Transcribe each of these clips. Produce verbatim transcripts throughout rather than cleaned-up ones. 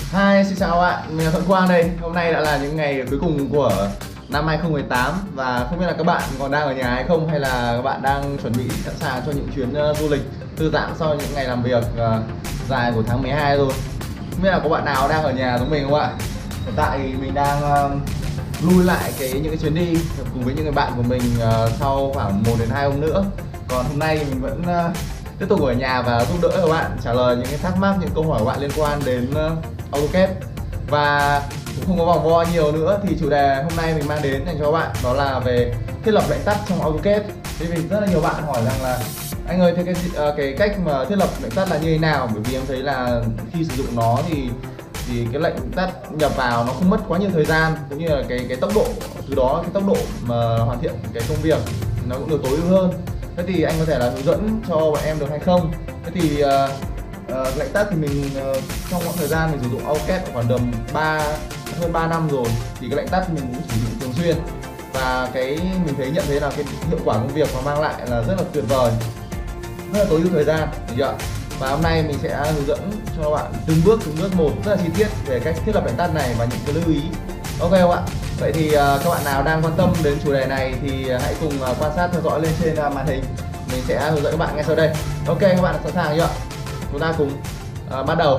Hi, xin chào các bạn, mình là Thuận Quang đây. Hôm nay đã là những ngày cuối cùng của năm hai không một tám và không biết là các bạn còn đang ở nhà hay không, hay là các bạn đang chuẩn bị sẵn sàng cho những chuyến uh, du lịch thư giãn sau những ngày làm việc uh, dài của tháng mười hai rồi. Không biết là có bạn nào đang ở nhà giống mình không ạ? Hiện tại thì mình đang uh, lui lại cái những cái chuyến đi cùng với những người bạn của mình uh, sau khoảng một đến hai hôm nữa. Còn hôm nay mình vẫn uh, tiếp tục ở nhà và giúp đỡ các bạn trả lời những cái thắc mắc, những câu hỏi của bạn liên quan đến uh, AutoCAD. Và cũng không có vòng vo nhiều nữa thì chủ đề hôm nay mình mang đến dành cho các bạn đó là về thiết lập lệnh tắt trong AutoCAD. Thế vì rất là nhiều bạn hỏi rằng là anh ơi, thế cái cái cách mà thiết lập lệnh tắt là như thế nào? Bởi vì em thấy là khi sử dụng nó thì thì cái lệnh tắt nhập vào nó không mất quá nhiều thời gian, cũng như là cái cái tốc độ, từ đó cái tốc độ mà hoàn thiện cái công việc nó cũng được tối ưu hơn. Thế thì anh có thể là hướng dẫn cho bọn em được hay không? Thế thì uh, uh, lệnh tắt thì mình uh, trong khoảng thời gian mình sử dụng AutoCAD khoảng tầm ba hơn ba năm rồi, thì cái lệnh tắt mình cũng sử dụng thường xuyên, và cái mình thấy nhận thấy là cái hiệu quả công việc mà mang lại là rất là tuyệt vời, rất là tối ưu thời gian, được chưa? Và hôm nay mình sẽ hướng dẫn cho các bạn từng bước từng bước một rất là chi tiết về cách thiết lập lệnh tắt này và những cái lưu ý. Ok không ạ? Vậy thì uh, các bạn nào đang quan tâm đến chủ đề này thì hãy cùng uh, quan sát theo dõi lên trên uh, màn hình. Mình sẽ hướng dẫn các bạn ngay sau đây. Ok, các bạn sẵn sàng chưa? Chúng ta cùng uh, bắt đầu.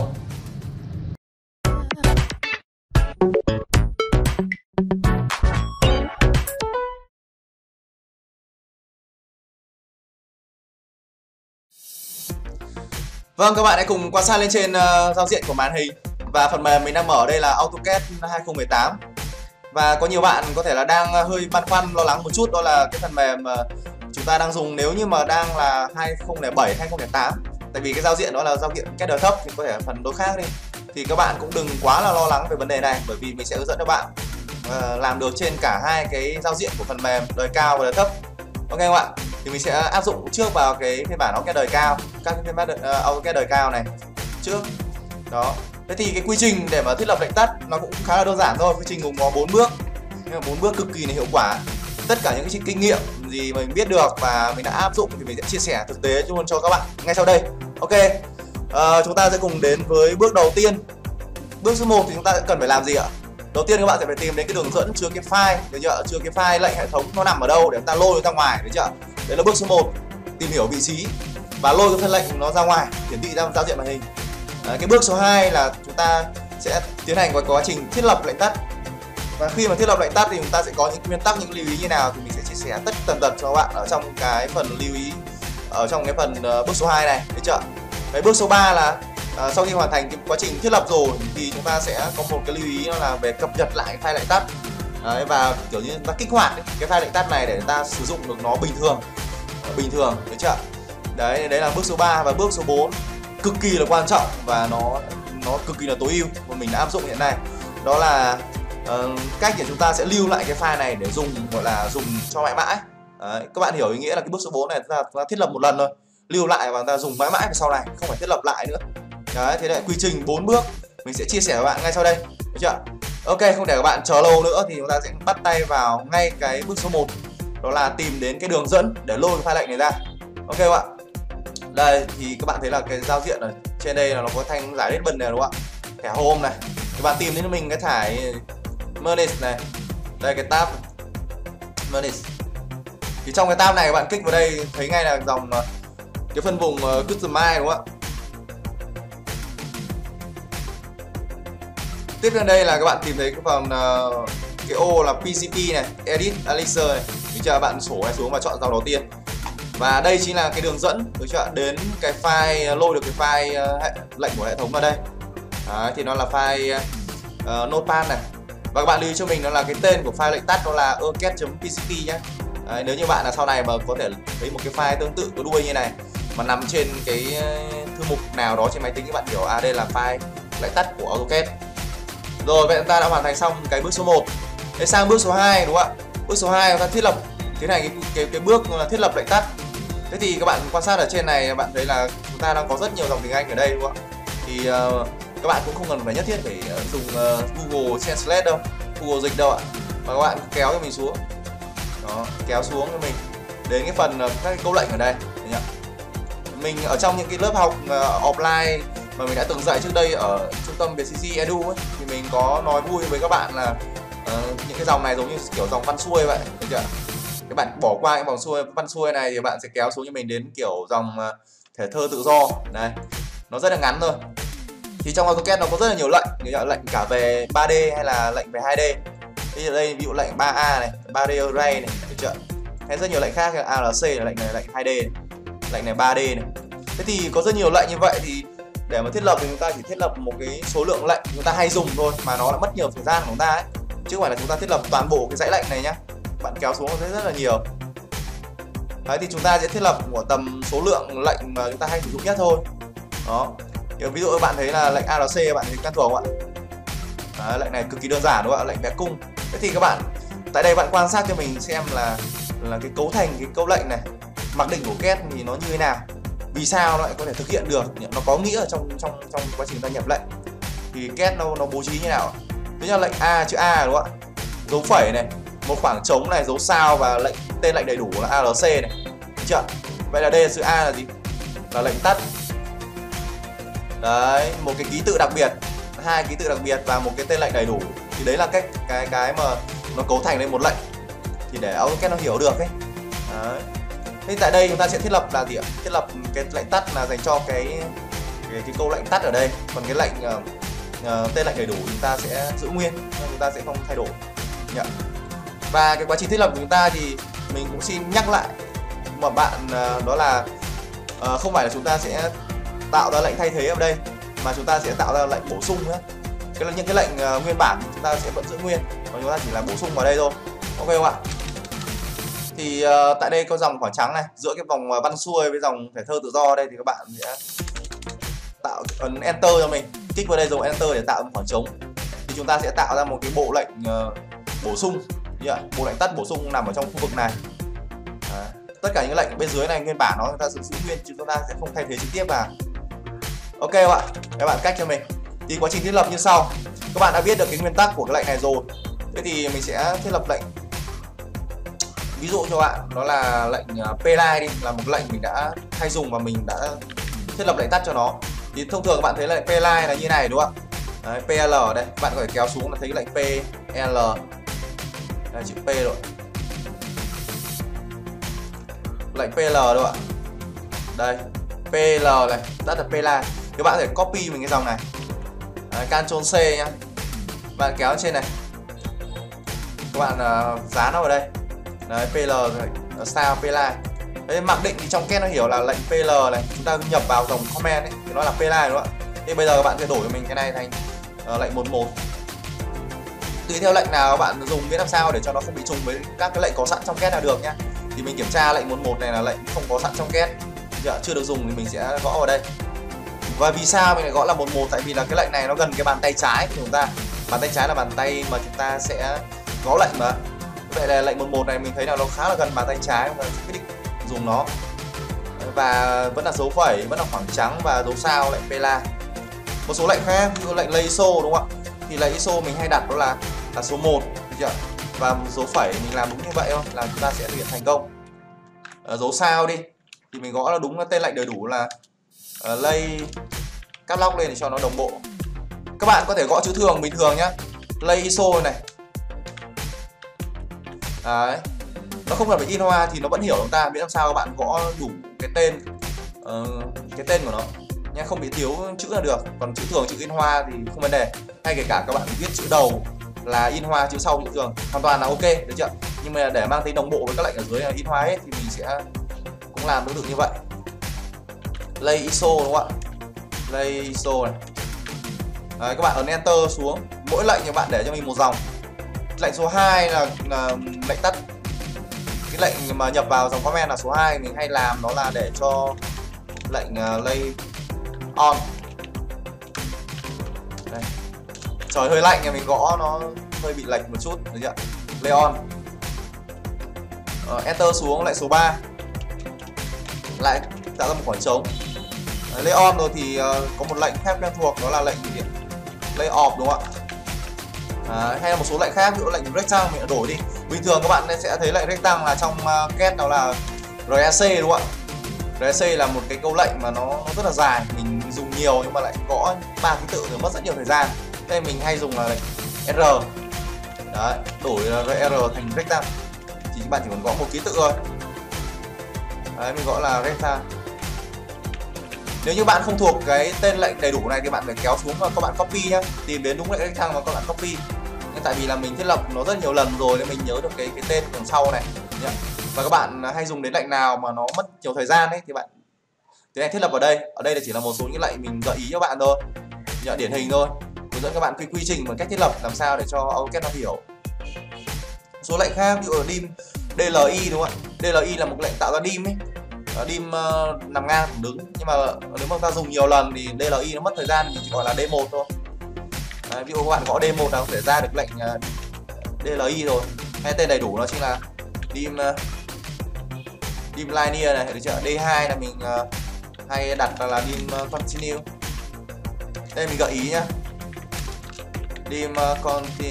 Vâng, các bạn hãy cùng quan sát lên trên uh, giao diện của màn hình. Và phần mềm mình đang mở đây là AutoCAD hai không một tám. Và có nhiều bạn có thể là đang hơi băn khoăn lo lắng một chút, đó là cái phần mềm uh, chúng ta đang dùng nếu như mà đang là hai không không bảy, hai không không tám. Tại vì cái giao diện đó là giao diện shader thấp thì có thể phần đối khác đi. Thì các bạn cũng đừng quá là lo lắng về vấn đề này, bởi vì mình sẽ hướng dẫn các bạn uh, làm được trên cả hai cái giao diện của phần mềm đời cao và đời thấp. Ok không ạ? Thì mình sẽ áp dụng trước vào cái phiên bản AutoCAD đời cao, các cái phiên bản uh, AutoCAD đời cao này trước. Đó. Thế thì cái quy trình để mà thiết lập lệnh tắt nó cũng khá là đơn giản thôi. Quy trình gồm có bốn bước, nhưng mà bốn bước cực kỳ là hiệu quả. Tất cả những cái kinh nghiệm gì mình biết được và mình đã áp dụng thì mình sẽ chia sẻ thực tế luôn cho các bạn ngay sau đây. Ok. Uh, chúng ta sẽ cùng đến với bước đầu tiên. Bước số một thì chúng ta sẽ cần phải làm gì ạ? Đầu tiên các bạn sẽ phải tìm đến cái đường dẫn chứa cái file, được chưa? Chứa cái file lệnh hệ thống nó nằm ở đâu để chúng ta lôi nó ra ngoài, được chưa? Đấy là bước số một, tìm hiểu vị trí và lôi cái thân lệnh nó ra ngoài, hiển thị ra giao diện màn hình. Đấy, cái bước số hai là chúng ta sẽ tiến hành quá trình thiết lập lệnh tắt. Và khi mà thiết lập lệnh tắt thì chúng ta sẽ có những nguyên tắc, những lưu ý như nào thì mình sẽ chia sẻ tất tần tật cho các bạn ở trong cái phần lưu ý, ở trong cái phần uh, bước số hai này, được chưa? Cái bước số ba là uh, sau khi hoàn thành cái quá trình thiết lập rồi thì chúng ta sẽ có một cái lưu ý, đó là về cập nhật lại cái file lệnh tắt. Đấy, và kiểu như ta kích hoạt ấy, cái file lệnh tắt này để ta sử dụng được nó bình thường, bình thường, được chưa? Đấy, đấy là bước số ba. Và bước số bốn cực kỳ là quan trọng và nó nó cực kỳ là tối ưu mà mình đã áp dụng hiện nay, đó là uh, cách để chúng ta sẽ lưu lại cái file này để dùng, gọi là dùng cho mãi mãi. Đấy, các bạn hiểu ý nghĩa là cái bước số bốn này chúng ta, chúng ta thiết lập một lần thôi, lưu lại và chúng ta dùng mãi mãi về sau này, không phải thiết lập lại nữa. Đấy, thế này quy trình bốn bước mình sẽ chia sẻ với bạn ngay sau đây, được chưa? Ok, không để các bạn chờ lâu nữa thì chúng ta sẽ bắt tay vào ngay cái bước số một, đó là tìm đến cái đường dẫn để lôi cái file lệnh này ra. Ok các bạn. Đây thì các bạn thấy là cái giao diện ở trên đây là nó có thanh giải ribbon này, đúng không ạ? Thẻ home này. Các bạn tìm đến cho mình cái thải Manage này. Đây cái tab Manage. Thì trong cái tab này các bạn kích vào đây thấy ngay là dòng cái phân vùng Customize, đúng không ạ? Tiếp theo đây là các bạn tìm thấy cái phần uh, cái ô là pê xê pê này, Edit Elixir này. Thì cho bạn sổ này xuống và chọn dòng đầu tiên. Và đây chính là cái đường dẫn, được chưa? Đến cái file, lôi được cái file uh, lệnh của hệ thống vào đây. Đấy, thì nó là file uh, Notepad này. Và các bạn lưu ý cho mình đó là cái tên của file lệnh tắt đó là AutoCAD.pcp nhé. Đấy, nếu như bạn là sau này mà có thể thấy một cái file tương tự có đuôi như này mà nằm trên cái thư mục nào đó trên máy tính, các bạn hiểu à đây là file lệnh tắt của AutoCAD. Rồi, vậy chúng ta đã hoàn thành xong cái bước số một. Để sang bước số hai, đúng không ạ? Bước số hai chúng ta thiết lập, tiến hành cái cái cái bước là thiết lập lệnh tắt. Thế thì các bạn quan sát ở trên này, bạn thấy là chúng ta đang có rất nhiều dòng tiếng Anh ở đây, đúng không ạ? Thì uh, các bạn cũng không cần phải nhất thiết phải uh, dùng uh, Google Translate đâu, Google dịch đâu ạ. Mà các bạn kéo cho mình xuống. Đó, kéo xuống cho mình đến cái phần uh, các cái câu lệnh ở đây. Mình ở trong những cái lớp học uh, offline mà mình đã từng dạy trước đây ở trung tâm bê xê xê Edu ấy, thì mình có nói vui với các bạn là uh, những cái dòng này giống như kiểu dòng văn xuôi vậy, được chưa? Các bạn bỏ qua những vòng xuôi văn xuôi này thì bạn sẽ kéo xuống cho mình đến kiểu dòng uh, thể thơ tự do này, nó rất là ngắn thôi. Thì trong AutoCAD nó có rất là nhiều lệnh, như lệnh cả về ba D hay là lệnh về hai D. Bây giờ đây ví dụ lệnh ba A này, ba D Array này, được chưa? Hay rất nhiều lệnh khác, a lờ xê là lệnh này, lệnh hai D này, lệnh này ba D này. Thế thì có rất nhiều lệnh như vậy thì để mà thiết lập thì chúng ta chỉ thiết lập một cái số lượng lệnh chúng ta hay dùng thôi, mà nó đã mất nhiều thời gian của chúng ta ấy, chứ không phải là chúng ta thiết lập toàn bộ cái dãy lệnh này nhá. Bạn kéo xuống sẽ rất là nhiều. Đấy thì chúng ta sẽ thiết lập của tầm số lượng lệnh mà chúng ta hay sử dụng nhất thôi. Đó. Ví dụ các bạn thấy là lệnh a lờ xê các bạn thấy quen thuộc không ạ? Đấy, lệnh này cực kỳ đơn giản đúng không ạ? Lệnh vẽ cung. Thế thì các bạn tại đây bạn quan sát cho mình xem là là cái cấu thành cái câu lệnh này, mặc định của CAD thì nó như thế nào, vì sao nó lại có thể thực hiện được, nó có nghĩa ở trong trong trong quá trình ta nhập lệnh thì CAD nó nó bố trí như nào. Thứ nhất là lệnh A, chữ A đúng không ạ? Dấu phẩy này, một khoảng trống này, dấu sao và lệnh tên lệnh đầy đủ là a lờ xê này, được chưa? Vậy là đây là chữ A là gì? Là lệnh tắt. Đấy, một cái ký tự đặc biệt, hai ký tự đặc biệt và một cái tên lệnh đầy đủ, thì đấy là cách cái cái mà nó cấu thành lên một lệnh, thì để AutoCAD nó hiểu được ấy. Đấy. Thế tại đây chúng ta sẽ thiết lập là gì ạ? Thiết lập cái lệnh tắt là dành cho cái cái, cái câu lệnh tắt ở đây, còn cái lệnh uh, uh, tên lệnh đầy đủ chúng ta sẽ giữ nguyên, chúng ta sẽ không thay đổi. Nhạ. Và cái quá trình thiết lập của chúng ta thì mình cũng xin nhắc lại một bạn uh, đó là uh, không phải là chúng ta sẽ tạo ra lệnh thay thế ở đây, mà chúng ta sẽ tạo ra lệnh bổ sung nữa. Cái là những cái lệnh uh, nguyên bản chúng ta sẽ vẫn giữ nguyên, còn chúng ta chỉ là bổ sung vào đây thôi. Ok không ạ? Thì uh, tại đây có dòng khoảng trắng này, giữa cái vòng uh, văn xuôi với dòng thể thơ tự do đây thì các bạn sẽ tạo ấn Enter cho mình, kích vào đây dùng Enter để tạo một khoảng trống. Thì chúng ta sẽ tạo ra một cái bộ lệnh uh, bổ sung, yeah. Bộ lệnh tắt bổ sung nằm ở trong khu vực này. À, tất cả những lệnh bên dưới này nguyên bản nó chúng ta sẽ giữ nguyên, chứ chúng ta sẽ không thay thế trực tiếp vào. Ok không ạ? Các bạn cách cho mình. Thì quá trình thiết lập như sau. Các bạn đã biết được cái nguyên tắc của cái lệnh này rồi. Thế thì mình sẽ thiết lập lệnh. Ví dụ cho bạn đó là lệnh pline đi, là một lệnh mình đã hay dùng và mình đã thiết lập lệnh tắt cho nó. Thì thông thường các bạn thấy lệnh pline là như này đúng không ạ? Đấy, pl ở đây, bạn có thể kéo xuống là thấy lệnh pl. Đây, chữ P rồi. Lệnh pl đâu ạ? Đây, pl này, tắt là pline. Các bạn có thể copy mình cái dòng này. Đấy, Ctrl C nhá. Bạn kéo lên trên này. Các bạn uh, dán nó vào đây. Đấy, pl rồi, style pline. Đấy, mặc định thì trong CAD nó hiểu là lệnh pl này, chúng ta nhập vào dòng command ấy thì nó là pline đúng không ạ? Thì bây giờ các bạn sẽ đổi cho mình cái này thành uh, lệnh một một. Tùy theo lệnh nào các bạn dùng biết làm sao để cho nó không bị trùng với các cái lệnh có sẵn trong CAD là được nhá. Thì mình kiểm tra lệnh một một này là lệnh không có sẵn trong CAD, chưa được dùng thì mình sẽ gõ vào đây. Và vì sao mình lại gõ là một một? Tại vì là cái lệnh này nó gần cái bàn tay trái của chúng ta. Bàn tay trái là bàn tay mà chúng ta sẽ gõ lệnh mà. Vậy là lệnh một một này mình thấy là nó khá là gần bàn tay trái, và quyết định dùng nó. Và vẫn là dấu phẩy, vẫn là khoảng trắng và dấu sao lệnh pla. Một số lệnh khác, ví dụ lệnh lấy i ét ô đúng không ạ? Thì lệnh i ét ô mình hay đặt đó là là số một, được chưa? Và dấu phẩy mình làm đúng như vậy thôi là chúng ta sẽ thực hiện thành công. Ở dấu sao đi thì mình gõ là đúng tên lệnh đầy đủ là uh, lay cắt lóc lên để cho nó đồng bộ. Các bạn có thể gõ chữ thường bình thường nhá, lay i ét ô này. Đấy. Nó không cần phải in hoa thì nó vẫn hiểu chúng ta, biết làm sao các bạn gõ đủ cái tên uh, cái tên của nó nha, không bị thiếu chữ là được. Còn chữ thường, chữ in hoa thì không vấn đề. Hay kể cả các bạn viết chữ đầu là in hoa, chữ sau chữ thường hoàn toàn là ok, được chưa? Nhưng mà để mang tính đồng bộ với các lệnh ở dưới là in hoa hết thì mình sẽ cũng làm tương tự như vậy. Lay i ét ô đúng không ạ? Lay i ét ô này. Đấy, các bạn ấn Enter xuống. Mỗi lệnh thì bạn để cho mình một dòng. Lệnh số hai là, là lệnh tắt. Cái lệnh mà nhập vào dòng command là số hai, mình hay làm đó là để cho lệnh uh, lay on. Đây. Trời hơi lạnh thì mình gõ nó hơi bị lệch một chút, được chưa? Lay on. Uh, Enter xuống lại số ba. Lại tạo ra một khoảng trống. Uh, lay on rồi thì uh, có một lệnh khác quen thuộc, đó là lệnh gì? Lay off đúng không ạ? À, hay là một số lệnh khác, ví dụ lệnh rectangle mình đã đổi đi. Bình thường các bạn sẽ thấy lệnh rectangle là trong uh, CAD đó là rờ a xê đúng không ạ? rờ a xê là một cái câu lệnh mà nó, nó rất là dài, mình dùng nhiều nhưng mà lại gõ ba ký tự thì mất rất nhiều thời gian. Thế mình hay dùng là lệnh R. Đấy, đổi R thành rectangle. Thì các bạn chỉ cần gõ một ký tự thôi. Đấy, mình gõ là rectangle. Nếu như bạn không thuộc cái tên lệnh đầy đủ này thì bạn phải kéo xuống và các bạn copy nhá, tìm đến đúng lệnh rectangle và các bạn copy. Nhưng tại vì là mình thiết lập nó rất nhiều lần rồi nên mình nhớ được cái cái tên đằng sau này nhá. Và các bạn hay dùng đến lệnh nào mà nó mất nhiều thời gian ấy thì bạn tiến hành thiết lập ở đây. Ở đây là chỉ là một số những lệnh mình gợi ý cho bạn thôi, nhớ điển hình thôi, hướng dẫn các bạn quy quy trình và cách thiết lập làm sao để cho AutoCAD nó hiểu. Số lệnh khác ví dụ là dim đê lờ i đúng không ạ? đê lờ i là một lệnh tạo ra dim ấy, dim uh, nằm ngang thẳng đứng, nhưng mà nếu mà ta dùng nhiều lần thì đê lờ i nó mất thời gian thì chỉ gọi là D một thôi. Đấy, ví dụ các bạn gõ D một là có thể ra được lệnh uh, đê lờ i rồi, hay tên đầy đủ nó chính là dim uh, dim linear này, được chưa? D hai là mình uh, hay đặt là dim uh, continue. Đây mình gợi ý nhá, dim uh, continue.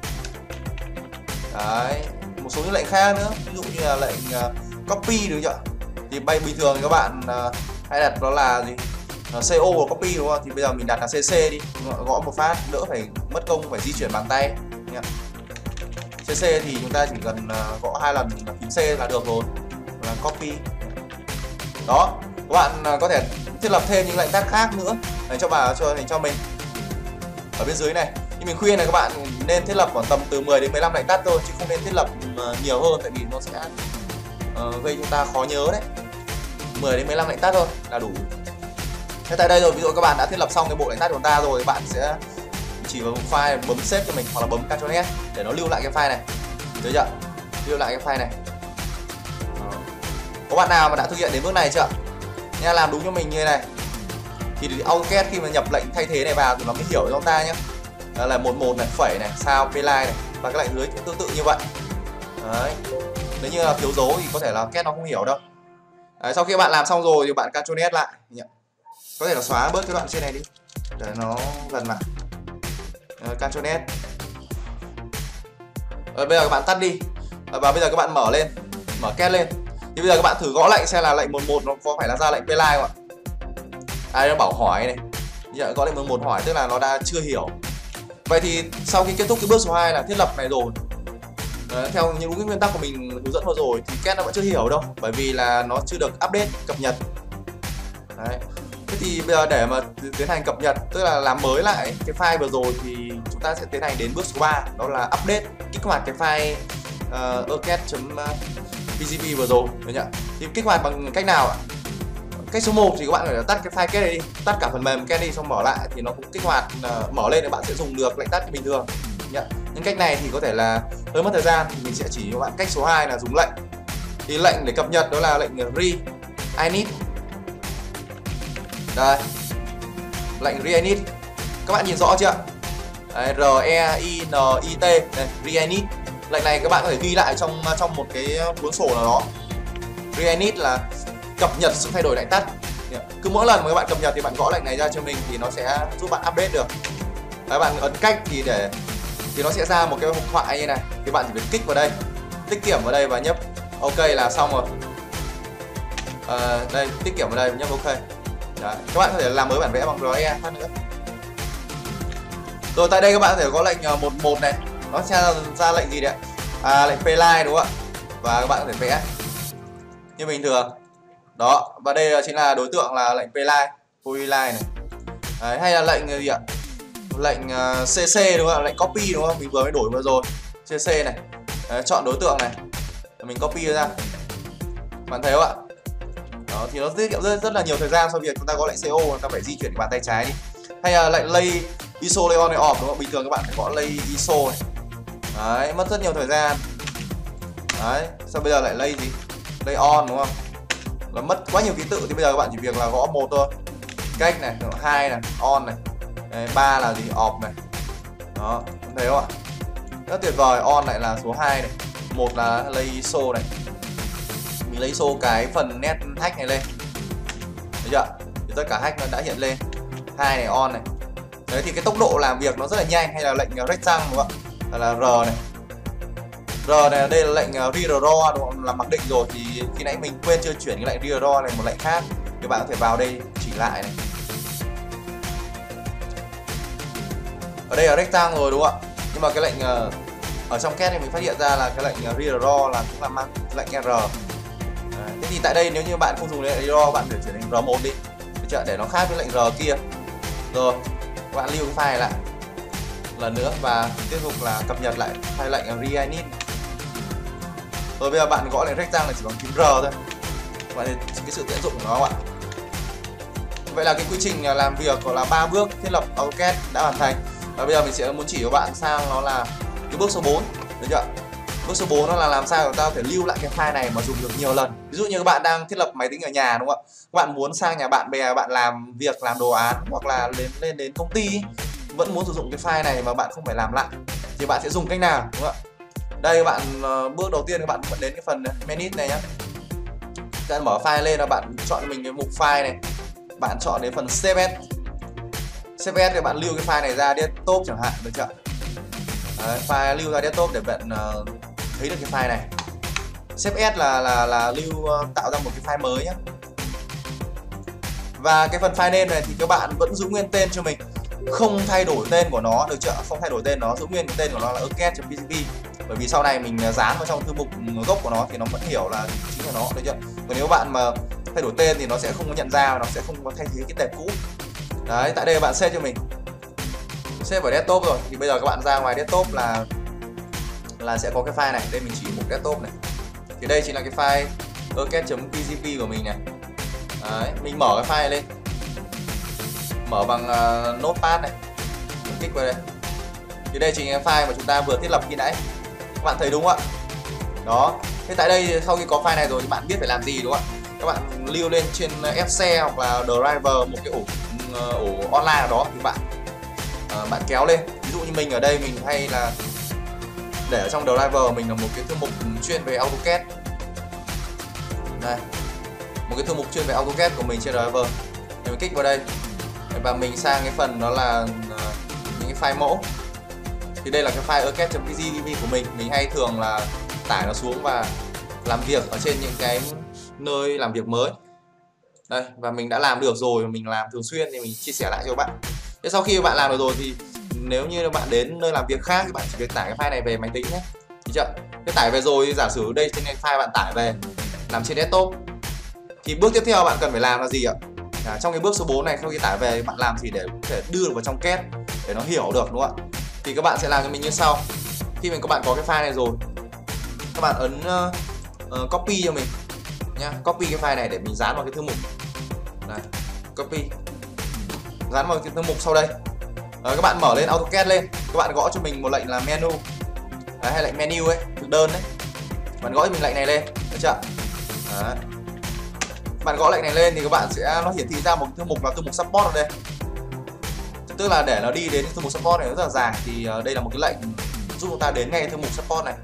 Đấy, một số những lệnh khác nữa, ví dụ như là lệnh uh, copy được chưa? Thì bay bình thường thì các bạn uh, hay đặt đó là gì? Uh, xê ô của copy đúng không? Thì bây giờ mình đặt là xê xê đi, gõ một phát đỡ phải mất công phải di chuyển bàn tay nhá. xê xê thì chúng ta chỉ cần uh, gõ hai lần phím C là được rồi, là copy. Đó, các bạn uh, có thể thiết lập thêm những lệnh tắt khác nữa để cho bà cho cho mình ở bên dưới này. Nhưng mình khuyên là các bạn nên thiết lập khoảng tầm từ mười đến mười lăm lệnh tắt thôi, chứ không nên thiết lập uh, nhiều hơn, tại vì nó sẽ uh, gây chúng ta khó nhớ đấy. Mười đến mười lăm lệnh tắt thôi là đủ. Thế tại đây rồi, ví dụ các bạn đã thiết lập xong cái bộ lệnh tắt của chúng ta rồi, bạn sẽ chỉ vào file bấm save cho mình hoặc là bấm Ctrl S để nó lưu lại cái file này, được chưa? Lưu lại cái file này. Có bạn nào mà đã thực hiện đến bước này chưa? Nha, làm đúng cho mình như thế này thì AutoCAD khi mà nhập lệnh thay thế này vào thì nó mới hiểu cho chúng ta nhé. Đó là một một này, phẩy này, sao, pline này, và cái lệnh dưới tương tự như vậy. Đấy. Nếu như là thiếu dấu thì có thể là CAD nó không hiểu đâu. Đấy, sau khi bạn làm xong rồi thì bạn Ctrl S lại, có thể là xóa bớt cái đoạn trên này đi để nó gần lại. Ctrl S. Rồi bây giờ các bạn tắt đi và bây giờ các bạn mở lên, mở CAD lên. Thì bây giờ các bạn thử gõ lệnh xem là lệnh một một nó có phải là ra lệnh pline không ạ? Ai nó bảo hỏi này. Giờ gõ lệnh một một hỏi tức là nó đã chưa hiểu. Vậy thì sau khi kết thúc cái bước số hai là thiết lập này rồi, đấy, theo những đúng cái nguyên tắc của mình hướng dẫn vừa rồi thì CAD nó vẫn chưa hiểu đâu, bởi vì là nó chưa được update, cập nhật. Đấy. Thế thì bây giờ để mà tiến hành cập nhật, tức là làm mới lại cái file vừa rồi, thì chúng ta sẽ tiến hành đến bước số ba, đó là update, kích hoạt cái file uh, AutoCAD.pgp vừa rồi, được nhỉ? Thì kích hoạt bằng cách nào ạ? Cách số một thì các bạn phải tắt cái file CAD này đi, tắt cả phần mềm CAD đi, xong mở lại thì nó cũng kích hoạt, uh, mở lên thì bạn sẽ dùng được lệnh tắt bình thường nhá. Nhưng cách này thì có thể là hơi mất thời gian, thì mình sẽ chỉ cho bạn cách số hai là dùng lệnh. Thì lệnh để cập nhật đó là lệnh re init. Đây, lệnh re init, các bạn nhìn rõ chưa? Đấy, R E I N I T, đây, re init. Lệnh này các bạn có thể ghi lại trong trong một cái cuốn sổ nào đó. Re init là cập nhật sự thay đổi lệnh tắt. Cứ mỗi lần mà các bạn cập nhật thì bạn gõ lệnh này ra cho mình thì nó sẽ giúp bạn update được. Đấy, bạn ấn cách thì để thì nó sẽ ra một cái hộp thoại như này, thì bạn chỉ việc kích vào đây, tích kiểm vào đây và nhấp OK là xong rồi. À, đây, tích kiểm vào đây nhấp OK. Đấy, các bạn có thể làm mới bản vẽ bằng RE phát nữa. Rồi tại đây các bạn có thể có lệnh một một này, nó sẽ ra, ra lệnh gì đấy? À, lệnh pline đúng không ạ? Và các bạn có thể vẽ như bình thường. Đó, và đây chính là đối tượng là lệnh pline, polyline này. Đấy, hay là lệnh gì ạ? Lệnh uh, xê xê đúng không ạ? Lệnh copy đúng không? Mình vừa mới đổi vừa rồi. xê xê này. Đấy, chọn đối tượng này. Mình copy ra. Bạn thấy không ạ? Đó, thì nó tiết kiệm rất, rất là nhiều thời gian so với việc chúng ta có lệnh xê ô, chúng ta phải di chuyển cái bàn tay trái đi. Hay là lệnh lay i ét o lay on lay off đúng không? Bình thường các bạn phải gõ lay i ét o này. Đấy, mất rất nhiều thời gian. Đấy, sao bây giờ lại lay gì? Lay on đúng không? Là mất quá nhiều ký tự, thì bây giờ các bạn chỉ việc là gõ một thôi. Cách này, hai này, on này. Đấy, ba là gì? Off này. Đó, thấy không ạ? Rất tuyệt vời. On lại là số hai này. Một là lay i ét o này. Mình lấy số cái phần nét hack này lên. Thấy chưa? Thì tất cả hack nó đã hiện lên. Hai này on này. Đấy thì cái tốc độ làm việc nó rất là nhanh. Hay là lệnh rectangle đúng không ạ? Là R này. R này, đây là lệnh redraw đúng không? Là mặc định rồi, thì khi nãy mình quên chưa chuyển cái lệnh redraw này một lệnh khác, thì bạn có thể vào đây chỉ lại này. Ở đây là rectangle rồi đúng không ạ? Nhưng mà cái lệnh uh, ở trong cat thì mình phát hiện ra là cái lệnh uh, redraw là cũng là mang lệnh R. Đấy. Thế thì tại đây nếu như bạn không dùng lệnh redraw, bạn phải chuyển thành R một đi để nó khác với lệnh R kia. Rồi bạn lưu cái file này lại lần nữa và tiếp tục là cập nhật lại file lệnh reinit. Rồi bây giờ bạn gõ lệnh rectangle là chỉ bằng phím R thôi. Và thì cái sự tiện dụng của nó các bạn. Vậy là cái quy trình làm việc gọi là ba bước thiết lập AutoCAD đã hoàn thành. Và bây giờ mình sẽ muốn chỉ cho bạn sang nó là cái bước số bốn, được chưa? Bước số bốn nó là làm sao chúng ta có thể lưu lại cái file này mà dùng được nhiều lần. Ví dụ như các bạn đang thiết lập máy tính ở nhà đúng không ạ? Các bạn muốn sang nhà bạn bè bạn làm việc, làm đồ án hoặc là lên lên đến công ty vẫn muốn sử dụng cái file này mà bạn không phải làm lại thì bạn sẽ dùng cách nào đúng không ạ? Đây các bạn, bước đầu tiên các bạn vẫn đến cái phần manage này nhá. Các bạn mở file lên là bạn chọn cho mình cái mục file này. Bạn chọn đến phần save as. Save as thì bạn lưu cái file này ra desktop chẳng hạn, được chưa? Đấy, file lưu ra desktop để bạn uh, thấy được cái file này. Save as là là là lưu uh, tạo ra một cái file mới nhé. Và cái phần file name này thì các bạn vẫn giữ nguyên tên cho mình, không thay đổi tên của nó, được chưa? Không thay đổi tên nó, giữ nguyên cái tên của nó là AutoCAD.pgp. Bởi vì sau này mình dán vào trong thư mục gốc của nó thì nó vẫn hiểu là chính là nó, được chưa? Còn nếu bạn mà thay đổi tên thì nó sẽ không có nhận ra, nó sẽ không có thay thế cái tệp cũ. Đấy, tại đây bạn save cho mình, save ở desktop rồi thì bây giờ các bạn ra ngoài desktop là là sẽ có cái file này. Đây mình chỉ mục desktop này, thì đây chính là cái file AutoCAD.pgp của mình này. Đấy, mình mở cái file lên, mở bằng uh, notepad này, mình kích vào đây thì đây chính là file mà chúng ta vừa thiết lập khi nãy, các bạn thấy đúng không ạ? Đó, thế tại đây sau khi có file này rồi thì bạn biết phải làm gì đúng không ạ? Các bạn lưu lên trên Excel hoặc là Driver một cái ổ ổ online nào đó thì bạn uh, bạn kéo lên. Ví dụ như mình ở đây mình hay là để ở trong Driver mình là một cái thư mục chuyên về AutoCAD. Đây, một cái thư mục chuyên về AutoCAD của mình trên Driver. Thì mình kích vào đây và mình sang cái phần đó là uh, những cái file mẫu. Thì đây là cái file AutoCAD.pgp của mình. Mình hay thường là tải nó xuống và làm việc ở trên những cái nơi làm việc mới. Đây, và mình đã làm được rồi, mình làm thường xuyên thì mình chia sẻ lại cho các bạn. Thế sau khi bạn làm được rồi thì nếu như bạn đến nơi làm việc khác thì bạn chỉ việc tải cái file này về máy tính nhé. Được chưa? Thế tải về rồi, giả sử đây trên cái file bạn tải về làm trên desktop thì bước tiếp theo bạn cần phải làm là gì ạ? À, trong cái bước số bốn này, sau khi tải về bạn làm gì để có thể đưa được vào trong C A D để nó hiểu được đúng không ạ? Thì các bạn sẽ làm cho mình như sau. Khi mình các bạn có cái file này rồi, các bạn ấn uh, uh, copy cho mình nhá, copy cái file này để mình dán vào cái thư mục. Này, copy, dán vào cái thư mục sau đây. Đấy, các bạn mở lên AutoCAD lên, các bạn gõ cho mình một lệnh là menu. Đấy, hay lệnh menu ấy, thực đơn đấy. Bạn gõ cho mình lệnh này lên, được chưa? Đấy. Bạn gõ lệnh này lên thì các bạn sẽ nó hiển thị ra một thư mục là thư mục support ở đây. Tức là để nó đi đến thư mục support này rất là dài thì đây là một cái lệnh giúp chúng ta đến ngay thư mục support này.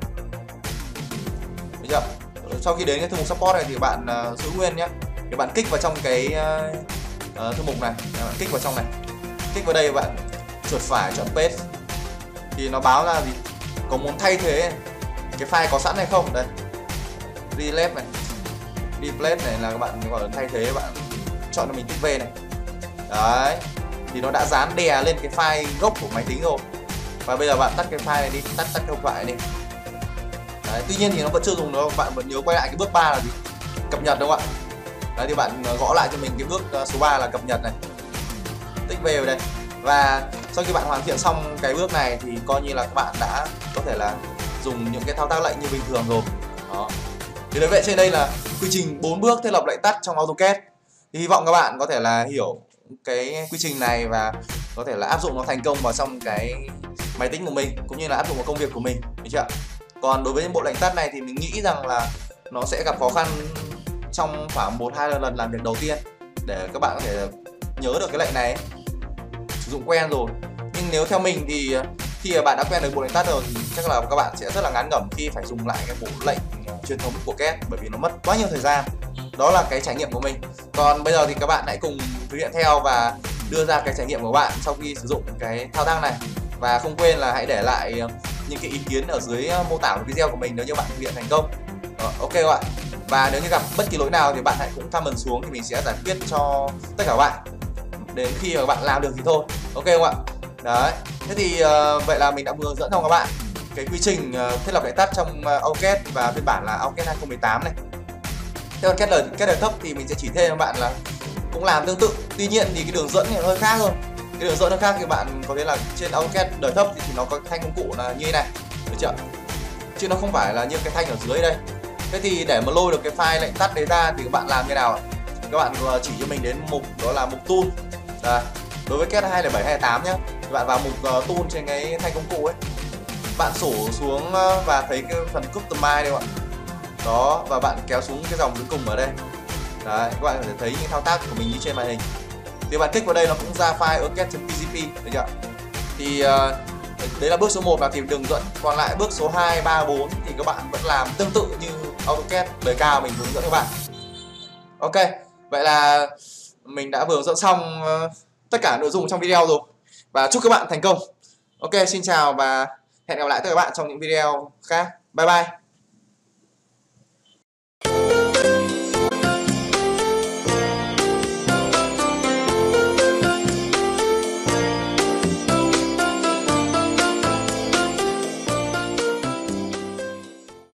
Được chưa? Sau khi đến cái thư mục support này thì bạn uh, giữ nguyên nhé. Thì bạn kích vào trong cái uh, uh, thư mục này, bạn kích vào trong này, kích vào đây bạn chuột phải chọn paste thì nó báo ra gì có muốn thay thế cái file có sẵn hay không. Đây, delete này, replace này là các bạn gọi là thay thế, bạn chọn cho mình tích V này. Đấy, thì nó đã dán đè lên cái file gốc của máy tính rồi. Và bây giờ bạn tắt cái file này đi, tắt tắt cái thoại đi. Đấy, tuy nhiên thì nó vẫn chưa dùng đâu, bạn vẫn nhớ quay lại cái bước ba là gì? Cập nhật đúng không ạ? Đấy, thì bạn gõ lại cho mình cái bước số ba là cập nhật này, tích V vào đây. Và sau khi bạn hoàn thiện xong cái bước này thì coi như là các bạn đã có thể là dùng những cái thao tác lệnh như bình thường rồi. Đó. Thì đấy, vậy trên đây là quy trình bốn bước thiết lập lệnh tắt trong AutoCAD. Thì hy vọng các bạn có thể là hiểu cái quy trình này và có thể là áp dụng nó thành công vào trong cái máy tính của mình cũng như là áp dụng vào công việc của mình, được chưa? Còn đối với bộ lệnh tắt này thì mình nghĩ rằng là nó sẽ gặp khó khăn trong khoảng một hai lần làm việc đầu tiên để các bạn có thể nhớ được cái lệnh này, sử dụng quen rồi. Nhưng nếu theo mình thì khi mà bạn đã quen được bộ lệnh tắt rồi thì chắc là các bạn sẽ rất là ngán ngẩm khi phải dùng lại cái bộ lệnh truyền thống của C A D bởi vì nó mất quá nhiều thời gian. Đó là cái trải nghiệm của mình. Còn bây giờ thì các bạn hãy cùng thực hiện theo và đưa ra cái trải nghiệm của bạn sau khi sử dụng cái thao tác này. Và không quên là hãy để lại những cái ý kiến ở dưới mô tả của video của mình nếu như bạn thực hiện thành công. Đó, ok các bạn. Và nếu như gặp bất kỳ lỗi nào thì bạn hãy cũng comment xuống thì mình sẽ giải quyết cho tất cả các bạn đến khi mà bạn làm được thì thôi. Ok không ạ? Đấy. Thế thì uh, vậy là mình đã vừa hướng dẫn cho các bạn cái quy trình uh, thiết lập lại tắt trong uh, AutoCAD và phiên bản là AutoCAD hai không một tám này. Thế còn kết đời kết đời thấp thì mình sẽ chỉ thêm cho bạn là cũng làm tương tự, tuy nhiên thì cái đường dẫn thì nó hơi khác thôi. Cái đường dẫn nó khác thì bạn có thể là trên AutoCAD đời thấp thì nó có thanh công cụ là như thế này, được chưa? Chứ nó không phải là như cái thanh ở dưới đây. Thế thì để mà lôi được cái file lệnh tắt đấy ra thì các bạn làm như nào? Các bạn chỉ cho mình đến mục đó là mục tool. Đây. Đối với CAD hai không bảy hai tám nhá, các bạn vào mục uh, tool trên cái thanh công cụ ấy, bạn sổ xuống uh, và thấy cái phần customize đây các bạn. Đó, và bạn kéo xuống cái dòng cuối cùng ở đây. Đấy, các bạn có thể thấy những thao tác của mình như trên màn hình. Thì bạn kích vào đây nó cũng ra file AutoCAD.pgp, được chưa? Thì uh, đấy là bước số một là tìm đường dẫn. Còn lại bước số hai, ba, bốn thì các bạn vẫn làm tương tự như AutoCAD đời cao mình hướng dẫn các bạn. Ok, vậy là mình đã vừa hướng dẫn xong uh, tất cả nội dung trong video rồi. Và chúc các bạn thành công. Ok, xin chào và hẹn gặp lại tất cả các bạn trong những video khác. Bye bye.